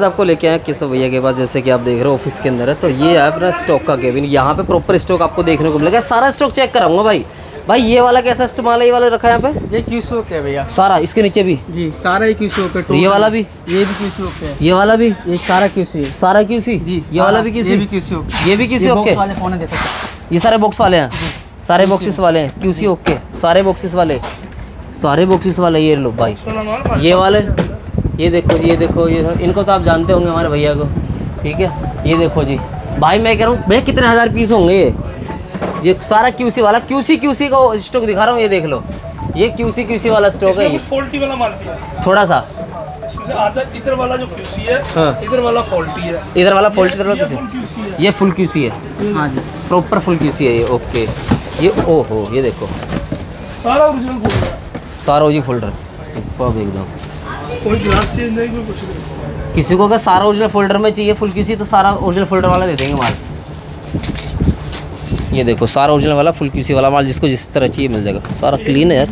आपको लेके आए किस भैया के पास, जैसे कि आप देख रहे हो ऑफिस के अंदर है। तो ये है अपना स्टॉक का केबिन। यहाँ पे प्रॉपर स्टॉक आपको देखने को मिलेगा। सारा स्टॉक चेक कराऊंगा भाई। भाई ये वाला कैसा इस्तेमाल है, ये वाला रखा है यहाँ पे? ये क्यूसो है भैया सारा। इसके नीचे भी जी सारा ही क्यूसो है। ये वाला भी? ये भी क्यूसो है। ये वाला भी? ये सारा क्यूसी है। सारा क्यूसी जी। ये वाला भी क्यूसी? ये भी क्यूसी। ये भी क्यूसी ओके वाले फोन है देखो। ये सारे बॉक्स वाले हैं, सारे बॉक्सेस वाले हैं क्यूसी ओके। सारे बॉक्सेस वाले, सारे बॉक्सेस वाले। ये लो भाई ये वाले, ये देखो जी, ये देखो ये इनको तो आप जानते होंगे हमारे भैया को, ठीक है। ये देखो जी भाई, मैं कह रहा हूँ भैया कितने हज़ार पीस होंगे ये सारा क्यूसी वाला। क्यूसी का स्टॉक दिखा रहा हूँ, ये देख लो। ये क्यूसी वाला स्टॉक है। ये फॉल्टी वाला मालती है थोड़ा सा इसमें से आधा। इधर वाला जो क्यूसी है, हाँ। इधर वाला फॉल्टी है। इधर वाला फॉल्टी, इधर वाला क्यूसी है। ये फुल क्यूसी है। हाँ जी प्रॉपर फुल क्यूसी है ये ओके। ये ओहो ये देखो सारा ओरिजिनल फोल्डर है, सारा ओजी फोल्डर एकदम। कोई ग्लास चेंज नहीं, कोई कुछ नहीं। किसी को अगर सारा ओरिजिनल फोल्डर में चाहिए फुल क्यूसी तो सारा ओरिजिनल फोल्डर वाला दे देंगे माल। ये देखो सारा ओरिजिनल वाला फुल क्यूसी वाला माल, जिसको जिस तरह चाहिए मिल जाएगा। सारा क्लीन है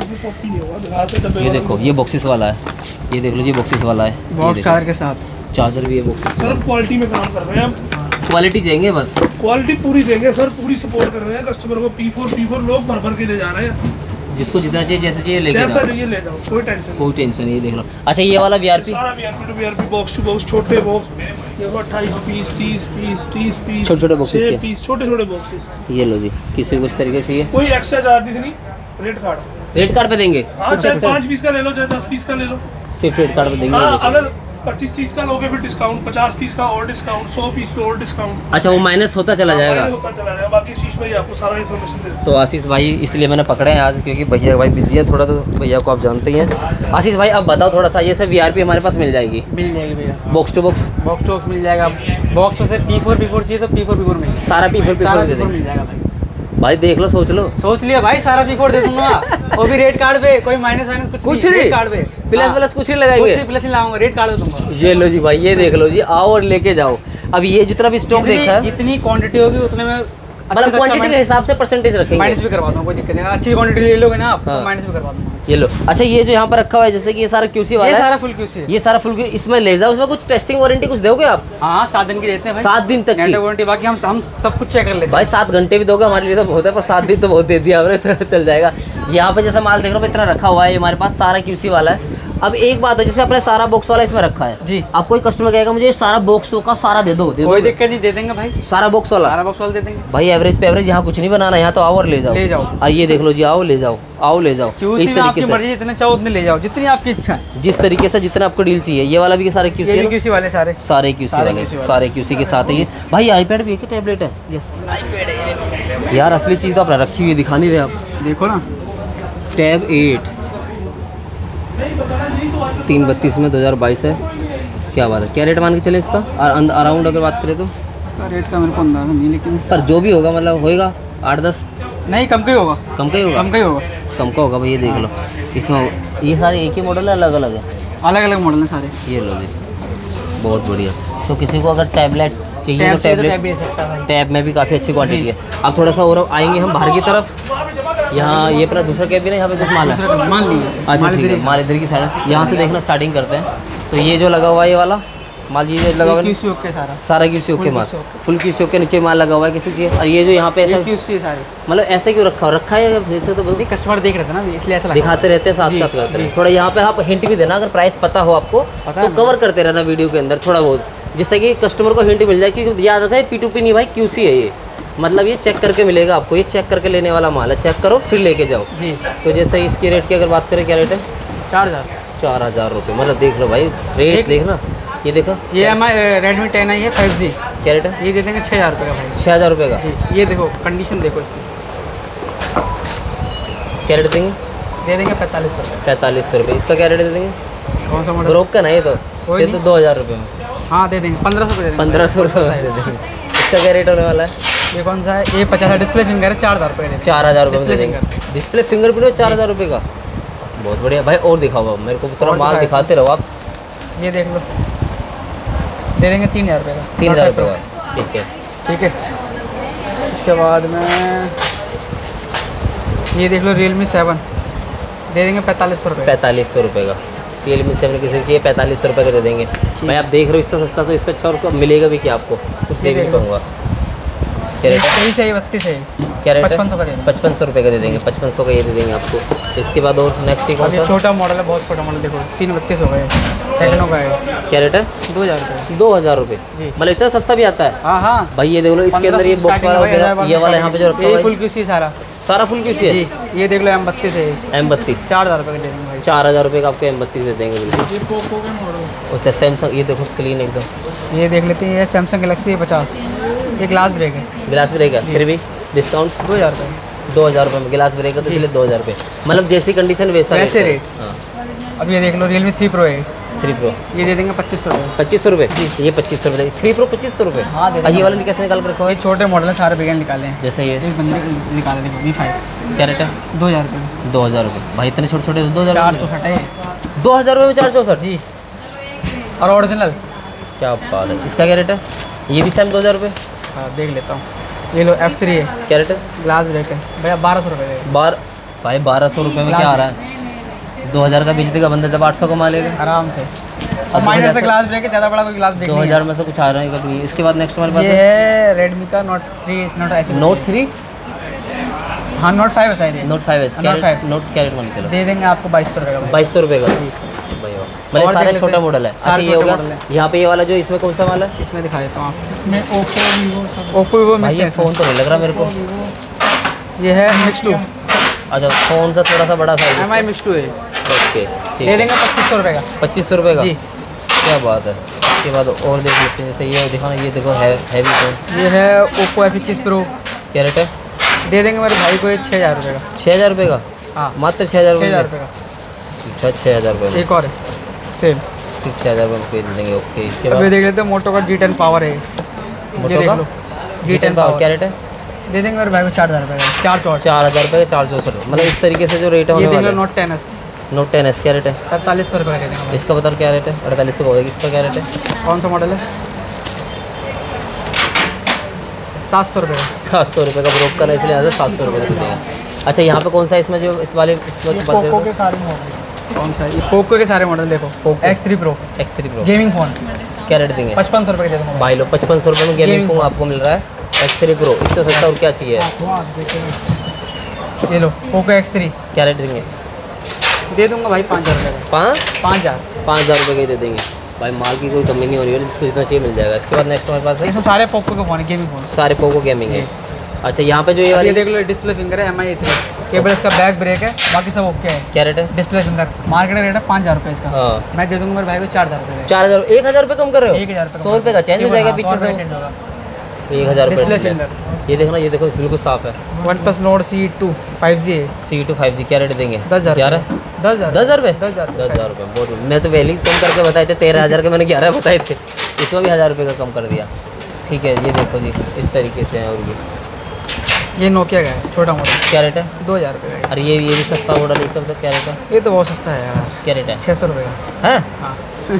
यार। ये देखो ये बॉक्सेस वाला है, ये देख लो जी बॉक्सेस वाला है। बॉक्स चार्जर के साथ, चार्जर भी है बॉक्सेस। सर क्वालिटी में काम कर रहे हैं हम, क्वालिटी देंगे बस, क्वालिटी पूरी देंगे सर, पूरी सपोर्ट कर रहे हैं कस्टमर को। P4 लोग भर भर के ले जा रहे हैं। जिसको जितना चाहिए जैसे चाहिए लेके जैसा जाओ, चाहिए ले जाओ, कोई टेंशन कोई टेंशन नहीं। देख लो अच्छा ये वाला वीआरपी, सारा VRP to VRP, box to box, छोटे बॉक्स देखो 28 पीस, 30 पीस, 30 पीस, छोटे-छोटे boxes के। 6 पीस, छोटे बॉक्सेस। ये लो जी, किसी को इस तरीके से ये कोई एक्स्ट्रा चार्जेस नहीं, रेट कार्ड। रेट कार्ड पे देंगे। हाँ चाहे 5 पीस का ले लो, चाहे 10 पीस का ले लो, सिर्फ रेट कार्ड पे देंगे। हाँ। अगर 25-30 का लोगे फिर डिस्काउंट, 50 पीस का और डिस्काउंट, 100 पीस पे और डिस्काउंट। अच्छा वो माइनस होता चला जाएगा। होता चला जाएगा। बाकी शीश भाई आपको सारा इन्फॉर्मेशन दे देते हैं। तो आशीष भाई इसलिए मैंने पकड़े हैं आज, क्योंकि भैया भाई बिजी है थोड़ा, तो भैया को आप जानते ही हैं। आशीष भाई आप बताओ थोड़ा सा, ये सब वीआरपी हमारे पास मिल जाएगी? मिल जाएगी भैया, box to box, box to box मिल जाएगा। बॉक्स में से P4 चाहिए तो P4 मिल सारा P4 दे देंगे। मिल जाएगा भाई। भाई देख लो, सोच लो, सोच लिया भाई, सारा P4 दे दूंगा। वो भी रेट कार्ड पे, कोई माइनस कुछ नहीं, रेट कार्ड पे प्लस कुछ नहीं लगाएंगे, कुछ प्लस नहीं लाऊंगा, रेट कार्ड पे दूंगा। ये लो जी भाई, ये देख लो जी, आओ और लेके जाओ। अब ये जितना भी स्टॉक देखा है, जितनी क्वांटिटी होगी उतने में मतलब क्वांटिटी के हिसाब से परसेंटेज रखेंगे। माइनस भी करवा दूंगा, कोई दिक्कत नहीं। अच्छी क्वांटिटी ले लोगे ना आप हाँ। तो माइनस भी करवा दूंगा। ये लो अच्छा, ये जो यहाँ पर रखा हुआ है जैसे कि ये सारा क्यूसी वाला ये है, सारा फुल क्यूसी, ये सारा फुल इसमें ले जाओ। उसमें कुछ टेस्टिंग वारंटी कुछ दोगे आप? हाँ 7 दिन की देते हैं भाई, 7 दिन तक की वारंटी। बाकी हम सब कुछ चेक कर लेते हैं भाई। 7 घंटे भी दोगे हमारे लिए तो बहुत है, पर 7 दिन तो बहुत दे दिया हमने, तो चल जाएगा। यहाँ पे जैसा माल देख रहे हो इतना रखा हुआ है हमारे पास, सारा क्यूसी वाला है। अब एक बात है, जैसे अपने सारा बॉक्स वाला इसमें रखा है जी, आप कोई कस्टमर कहेगा मुझे सारा बॉक्स का सारा दे दो, कोई दिक्कत नहीं, दे देंगे भाई। सारा बॉक्स वाला, सारा बॉक्स वाला दे देंगे भाई। एवरेज पे एवरेज, यहाँ कुछ नहीं बनाना, यहाँ तो आओ और ले जाओ, ले जाओ। और ये देख लो जी, आओ ले जाओ, आओ ले जाओ। क्यूसी में आपकी मर्जी, जितने चाहो उतने ले जाओ, जितनी आपकी इच्छा है, जिस तरीके से जितना आपको डील चाहिए। ये वाला भी सारे क्यूसी है, क्यूसी वाले सारे सारे क्यूसी वाले, सारे क्यूसी के साथ है ये। भाई आईपैड भी है कि टैबलेट है? यस आईपैड है यार, असली चीज़ तो अपना रखी हुई दिखा नहीं रहे आप। देखो ना, टैब 8 332 में 2022 है। क्या बात है, क्या रेट मान के चले इसका? और अराउंड अगर बात करें तो इसका रेट का मेरे को अंदाजा नहीं, लेकिन पर जो भी होगा मतलब होएगा 8-10, नहीं कम का ही होगा, कम का ही होगा, कम का ही होगा, कम का होगा भाई। ये देख लो, इसमें ये सारे एक ही मॉडल है, अलग अलग है? अलग अलग मॉडल है सारे। ये लो जी, बहुत बढ़िया। तो किसी को अगर टैबलेट चाहिए तो टैबलेट, टैब में भी काफ़ी अच्छी क्वांटिटी है। अब थोड़ा सा और आएंगे हम बाहर की तरफ। यहाँ ये अपना दूसरा कैबिन है, यहाँ पे कुछ माल है, मान लीजिए। अच्छा ठीक है, माल इधर की साइड है। यहाँ से देखना स्टार्टिंग करते हैं। तो ये जो लगा हुआ है, ये वाला माल, ये लगा हुआ है सारा क्यूसी ओके माल, फुल क्यूसी ओके। नीचे माल लगा हुआ है किसी चीज़। और ये जो यहाँ पे ऐसा सारे मतलब ऐसे क्यों रखा है जैसे, तो कस्टमर देख रहे थे ना, इसलिए ऐसा दिखाते रहते हैं, साथ साथ करते हैं। थोड़ा यहाँ पे आप हिंट भी देना, अगर प्राइस पता हो आपको तो कवर करते रहना वीडियो के अंदर थोड़ा बहुत, जिससे कि कस्टमर को हिंट मिल जाए। क्योंकि याद आता है P2P नहीं भाई, क्यूसी है ये, मतलब ये चेक करके मिलेगा आपको, ये चेक करके लेने वाला माल है। चेक करो फिर लेके जाओ जी। तो जैसे इसकी रेट की अगर बात करें, क्या रेट है? 4,000 रुपये। मतलब देख लो भाई, रेट देखना। ये देखो, ये हमारे Redmi 10 है, ये 5G। क्या रेट है? ये दे देंगे 6,000 रुपये का भाई। 6,000 रुपये का जी। ये देखो कंडीशन देखो इसकी, क्या रेट देंगे? दे देंगे 4500। 4500 रुपये। इसका क्या रेट दे देंगे? कौन सा मॉडल? ब्रोक का नहीं, तो ये तो 2,000 रुपये में। हाँ दे देंगे, 1500 रुपये दे देंगे। 1500 रुपये में दे देंगे। इसका क्या रेट होने वाला है? ये कौन सा है? ये 50 डिस्प्ले फिंगर है, 4,000 रुपये दे देंगे। 4,000 रुपये में दे देंगे। डिस्प्ले फिंगरप्रिंट 4,000 रुपये का, बहुत बढ़िया भाई। और दिखाओ मेरे को, थोड़ा माल दिखाते रहो आप। ये देख लो, दे देंगे 3,000 रुपये का। 3,000 रुपये का, ठीक है ठीक है। इसके बाद में ये देख लो Realme 7, दे देंगे 4500 रुपये। 4500 रुपये का। Realme 7 किसी को चाहिए 4500 रुपये का दे देंगे भाई। आप देख रहे हो इससे सस्ता तो इससे अच्छा और मिलेगा भी क्या आपको, कुछ देख नहीं पाऊँगा। क्या रेट है? 23 है, 32 है, क्या रेट है? 5500 का देंगे। 5500 रुपये का दे देंगे, 5500 का ये दे देंगे आपको। इसके बाद और नेक्स्ट ही कौन अभी सा? छोटा मॉडल है, बहुत छोटा मॉडल, देखो 332 हो गए, टेक्नो का है, क्या रेट है? 2000 रुपये। 2000 रुपये, जी। मतलब इतना सस्ता भी आता है हाँ हाँ, भाई। ये देख लो इसके अंदर ये बॉक्स वाला ये वाला यहाँ पे जो रखा हुआ ये है फुल क्यूसी सारा सारा फुल किसी है। जी। ये देख लो M32 है, M32 4000 रुपये का दे देंगे भाई। 4000 रुपये का आपको M32 दे देंगे बिल्कुल। ये पोको के मॉडल। अच्छा सैमसंग, ये देखो क्लीन एकदम। ये देख लेते हैं, ये सैमसंग गैलेक्सी A50, ये ग्लास ब्रेक है, गिलास भी रहेगा फिर भी डिस्काउंट 2000 रुपये। 2000 रुपये में गिलास भी रहेगा तो इसलिए 2000 रुपये, मतलब जैसी कंडीशन वैसा वैसे है। रेट। हाँ अब ये देख लो Realme 3 Pro है, 3 Pro ये दे देंगे 2500 रुपये। 2500 रुपये, ये 2500 रुपये। 3 Pro 2500 रुपये। हाँ, दे और ये देंगे। वाला कैसे निकाल कर रखा हुआ ये है? छोटे मॉडल है, सारे बिगेन निकाले हैं। जैसे ये एक बंदे निकाले देखो V5, क्या रेट है? 2000 रुपये। 2000 रुपये भाई, इतने छोटे छोटे 2000 464 है 2000 रुपये में 464 जी, और ओरिजिनल। क्या बात है। इसका क्या रेट है? ये भी सेम 2000 रुपये। हाँ देख लेता हूँ, ये लो F3 है, क्या रेट है? ग्लास ब्रेक है भैया, 1200 रुपये का बार भाई 1200 रुपये में क्या आ रहा है? 2000 का बेच देगा बंदा, जब 800 कमा लेगा। आराम से। अब और माइनर 2000 से ग्लास ब्रेक है, ज़्यादा बड़ा कोई ग्लास ब्रेक नहीं 2000 में से कुछ आ रहा है कभी। इसके बाद नेक्स्ट हमारे पास है। ये है Redmi का Note 3, Note ऐसे नोट 3 हाँ Note 5 है शायद ये। नोट 5 Note 5 नोट क्या रेट मान चलो? दे देंगे आपको 2200 रुपये का भाई। 2200 रुपये का भाई। वाह। मतलब और सारे देख छोटा लेते मॉडल है। हैं। अच्छा सारे ये हो छोटे गया मॉडल है। यहाँ पे ये वाला जो इसमें कौन सा वाला है? इसमें दिखा देता हूँ आपको, इसमें ओप्पो वीवो सब। ओप्पो वीवो भाई मिक्स है ये इसमें। फ़ोन तो नहीं लग रहा मेरे को। ये है Mix 2, अच्छा फ़ोन सा थोड़ा सा बड़ा साइज। MI Mix 2 है, ओके ठीक दे है। देंगे 2500 रुपये का 2500 रुपये का। जी। क्या बात है। इसके बाद और देख लेते हैं, जैसे ये दिखाना, ये देखो हैवी फ़ोन। ये है Oppo F21 Pro, क्या रेट है? दे देंगे मेरे भाई को ये 6000 रुपये का। 6000 रुपये का, हाँ मात्र 6000 रुपये 6000 में? रुपये का। अच्छा 6000 रुपये में एक और है सेम। सिर्फ 6000 रुपये में दे देंगे। ओके इसके अब ये बाद देख लेते हैं मोटो का G10 पावर है, मोटो ये देख का लो G10 पावर क्या रेट है? दे देंगे मेरे भाई को 4000 रुपये का, 464। 4000 रुपये का 464, मतलब इस तरीके से जो रेट है ये होने देख वाला लो है। Note 10s, नोट 10s क्या रेट है? 4500 रुपये का दे देंगे भाई। इसका बता क्या रेट है? 4800 का होगा। इसका क्या रेट है? कौन सा मॉडल है? 700 रुपये का। 700 रुपये का ब्रोक करना, इसलिए यहाँ से 700 रुपये का देगा। अच्छा यहाँ पे कौन सा है इसमें जो इस वाले पोको के सारे मॉडल। कौन सा है? ये पोको के सारे मॉडल देखो, Poco। X3 Pro X3 Pro gaming phone, क्या रेट देंगे? 5500 रुपये का दे दूँगा भाई लो 5500 रुपये में गेमिंग फोन आपको मिल रहा है X3 Pro। इससे सस्ता और क्या चाहिए? ये लो पोको X3 क्या रेट देंगे? दे दूँगा भाई 5000 रुपये का। 5000 5000 रुपये के ही दे देंगे भाई। माल की कोई कमी नहीं हो रही है, जिसको जितना चाहिए मिल जाएगा। इसके बाद नेक्स्ट हमारे पास है इसमें सारे पोको के फ़ोन है, गेमिंग फ़ोन। सारे पोको गेमिंग है। अच्छा यहाँ पे जो ये ये वाली देख लो डिस्प्ले फिंगर है MI A3, केबल इसका बैक ब्रेक है, बाकी सब ओके है। क्या रेट है? डिस्प्ले फिंगर मार्केट रेट है 5000 रुपये इसका, हाँ मैं दे दूँगा मेरे भाई को 4000 रुपये का। 4000 1000 रुपये कम कर रहे हो? 1000 रुपये 100 रुपये का चेंज हो जाएगा पीछे से। चेंज होगा। 1000 डिस्प्ले रुपये फिंगर। ये देखना, ये देखो बिल्कुल साफ है। OnePlus Nord CE2 5G है, C2 5G क्या रेट देंगे? 10,000 11 10,000 10,000 रुपये 10,000 10,000 रुपये बहुत। मैं तो पहले ही कम करके बताए थे 13,000 के, मैंने 11 बताए थे। इसमें भी 1000 रुपये का कम कर दिया। ठीक है ये देखो जी इस तरीके से है। और ये नोकिया का है, छोटा मॉडल, क्या रेट है? 2000 रुपये का अरे ये भी सस्ता मॉडल है एकदम से। क्या रेट है? है। ये तो बहुत सस्ता है यार, क्या रेट है? 600 रुपये का। हैं हाँ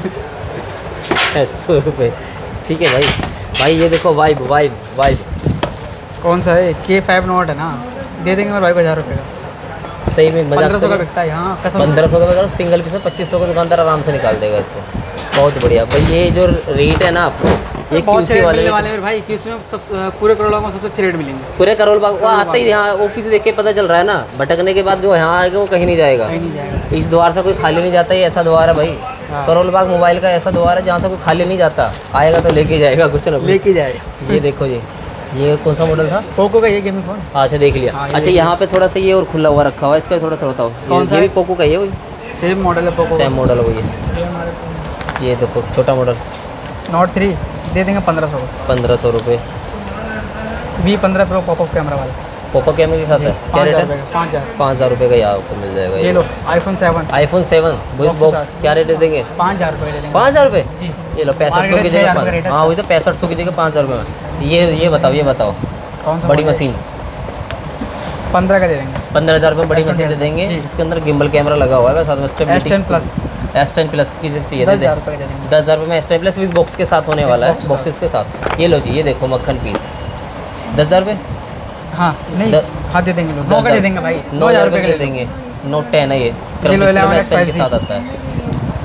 600 रुपये। ठीक है भाई। भाई ये देखो वाइब वाइब वाइब कौन सा है? K5 Note है ना, दे देंगे मेरे भाई को 1000 रुपये का। सही में मजाक 1500 तो का नहीं। बिकता है यहाँ, कसम। 1500 का करो सिंगल पीस 2500 का दुकानदार आराम से निकाल देगा इसको। बहुत बढ़िया भाई। ये जो रेट है ना आपको, ये बहुत अच्छे QC रेट वाले मिलने वाले हैं मेरे भाई, QC में सब पूरे करोड़ में सबसे अच्छे रेट मिलेंगे। पूरे करोल बाग वो आता ही यहाँ ऑफिस देख के पता चल रहा है ना। भटकने के बाद जो यहाँ आएगा वो कहीं नहीं जाएगा। कहीं नहीं जाएगा। इस द्वार से कोई खाली नहीं जाता। ये ऐसा द्वार है भाई, हाँ। करोल बाग मोबाइल का ऐसा द्वार है जहाँ से कोई खाली नहीं जाता। आएगा तो लेके जाएगा कुछ ना कुछ। लेके जाएगा। ये देखो जी, ये कौन सा मॉडल था? पोको का ये गेमिंग फ़ोन। अच्छा देख लिया। हाँ, ये अच्छा देखिए। यहाँ पे थोड़ा सा ये और खुला हुआ रखा हुआ है, इसका थोड़ा सा बताओ। कौन सा ये भी है? पोको का ही है वही सेम मॉडल है पोको। सेम मॉडल है वही। ये देखो छोटा मॉडल Note 3 दे देंगे 1500 का। 1500 रुपये। V15 Pro पॉपअप कैमरा वाला, पोको कैमरे के साथ है। क्या रेट 5000 है? रुपये का, 5000। 5000 रुपये का यहाँ आपको मिल जाएगा। ये लो iPhone 7 iPhone 7 Box बॉक्स के साथ। क्या रेट देंगे? 5000 रुपये दे देंगे। 5000 रुपये। जी। ये लो 6500 की मार्केट जगह 6000 का रेट है हाँ वही तो 6500 की जगह 5000 रुपये में। ये बताओ ये बताओ कौन सा बड़ी मॉडल है? मशीन 15 का दे देंगे। 15,000 रुपये बड़ी S10 मशीन दे देंगे, जी। जिसके अंदर गिम्बल कैमरा लगा हुआ है साथ में S10 Plus S10 प्लस की चाहिए 10,000 रुपये का दे देंगे। 10,000 रुपये में S10 प्लस विद बॉक्स के साथ होने वाला है, बॉक्स के बॉक्सेस के साथ। ये लो जी ये देखो मक्खन पीस 10,000 रुपये। हाँ नहीं द- हाँ दे देंगे, 9 का दे देंगे भाई, 9,000 रुपये रुपये का दे देंगे। Note 10 है ये ये लो, 11 S10 के 5G साथ आता है।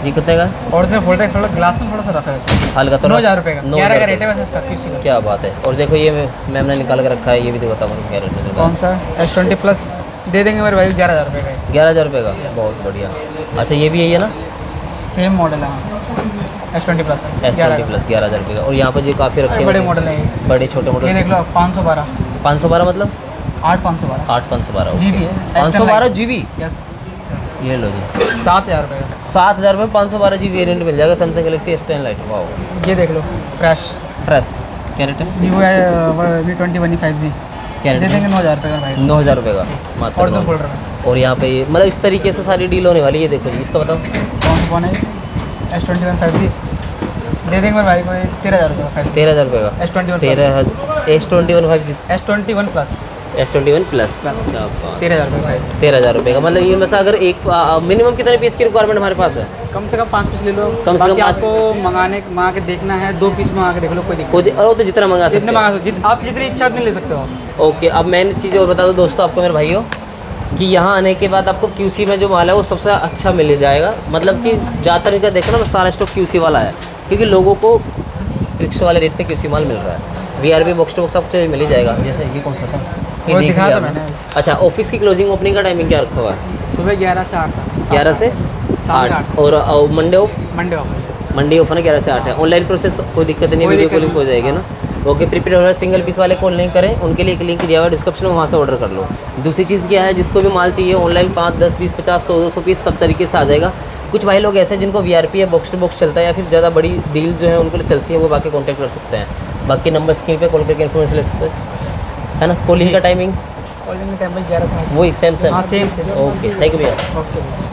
ये कितने का? ओरिजिनल फोल्डर है, थोड़ा ग्लास में थोड़ा सा रफ है वैसे। हल्का तो 9,000 रुपये का, 9,000 11 का रेट है वैसे इसका किसी का। क्या बात है। और देखो ये मैम ने निकाल के रखा है, ये भी तो बताओ क्या रेट है? कौन सा S20 प्लस दे देंगे मेरे भाई 11,000 रुपये का। 11,000 रुपये का, बहुत बढ़िया। अच्छा ये भी यही है ना? सेम मॉडल है S20 प्लस S20 प्लस 11,000 रुपये का। और यहाँ पर जो काफ़ी रखे बड़े हैं मॉडल है ये। बड़े छोटे ये मॉडल। देख लो 512 512 मतलब 8,512 8,512 GB है। 512 GB। यस, ये लो जी 7,000 रुपये का। 7,000 रुपये 512 GB वेरियंट मिल जाएगा सैमसंग गैलेक्सी S10 लाइट। वाह, ये देख लो फ्रेश फ्रेश। क्या रेट है? वीवो है V20 One 5G क्या रेट दे है? देंगे 9,000 रुपये का भाई, 9,000 रुपये का मात्र। ओरिजिनल फोल्डर में। और यहाँ पे ये मतलब इस तरीके से सारी डील होने वाली है। ये देखो जी, इसका बताओ। कौन है S20 One 5G दे देंगे मेरे भाई को 13,000 रुपये का। 13,000 रुपये का। S21 S21 5G S21 plus S21 plus 13,000 रुपये का। 13,000 रुपये का। मतलब ये में से अगर एक मिनिमम कितने पीस की रिक्वायरमेंट हमारे पास है? कम से कम 5 पीस ले लो। कम से कम बाकी 5 आपको मंगा के देखना है 2 पीस मंगा के देख लो, कोई दिक्कत कोई और तो जितना मंगा नहीं। सकते जितने हैं। मंगा सकते आप जितनी इच्छा उतनी ले सकते हो। ओके, अब मैंने चीज़ और बता दूँ दोस्तों आपको मेरे भाइयों कि यहाँ आने के बाद आपको QC में जो माल है वो सबसे अच्छा मिल जाएगा। मतलब कि ज़्यादातर इनका देखना सारा स्टॉक QC वाला है, क्योंकि लोगों को रिक्शे वाले रेट पे QC माल मिल रहा है। VRB बॉक्स टू बॉक्स आपको मिल ही जाएगा। जैसे ये कौन सा था? ये वो देख दिखा लिया था आपने। मैंने। अच्छा, ऑफिस की क्लोजिंग ओपनिंग का टाइमिंग क्या रखा हुआ है? सुबह 11 से 8 तक। 11 से 8। और Monday off? Monday off. Monday off है ना, 11 से 8 है। ऑनलाइन प्रोसेस कोई दिक्कत नहीं, कोई वीडियो दिक्कत कॉलिंग हो जाएगी ना। Okay, prepaid order single piece वाले कॉल नहीं करें, उनके लिए एक लिंक दिया हुआ है डिस्क्रिप्शन में, वहाँ से ऑर्डर कर लो। दूसरी चीज़ क्या है, जिसको भी माल चाहिए ऑनलाइन 5, 10, 20, 50, 100, 200 पीस सब तरीके से आ जाएगा। कुछ भाई लोग ऐसे हैं जिनको VRP या बॉक्स टू बॉक्स चलता है या फिर ज़्यादा बड़ी डील जो है उनको लिए चलती है, वो बाकी कॉन्टैक्ट कर सकते हैं। बाकी नंबर स्क्रीन पे कॉल करके इन्फॉर्मेशन ले सकते हैं, है ना। कॉलिंग का टाइमिंग कॉलिंग का टाइम 11 से 8। वही सेम। हाँ सेम। ओके, थैंक यू भैया। ओके।